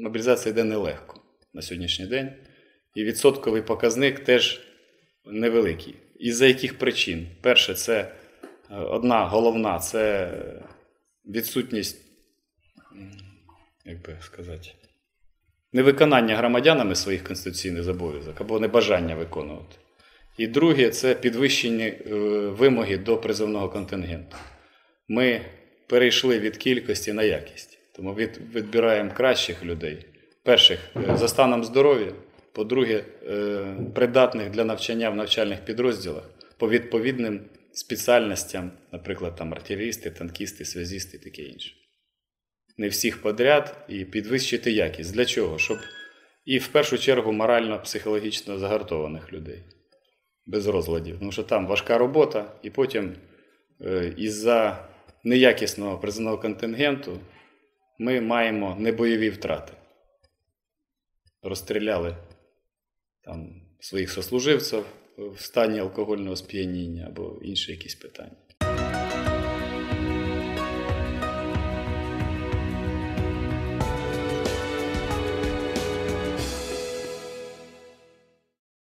мобілізація йде нелегко на сьогоднішній день. І відсотковий показник теж невеликий. Із-за яких причин? Перше, це одна головна, це відсутність, як би сказати, невиконання громадянами своїх конституційних зобов'язок або небажання виконувати. І друге, це підвищені вимоги до призовного контингенту. Ми перейшли від кількості на якість. Тому відбираємо кращих людей. Перших, за станом здоров'я. По-друге, придатних для навчання в навчальних підрозділах по відповідним спеціальностям, наприклад, там артилерісти, танкісти, связісти і таке інше. Не всіх подряд і підвищити якість. Для чого? Щоб і в першу чергу морально-психологічно загартованих людей. Без розладів. Тому що там важка робота, і потім із-за неякісного призовного контингенту ми маємо небойові втрати. Розстріляли там своїх сослуживців в стані алкогольного сп'яніння або інші якісь питання.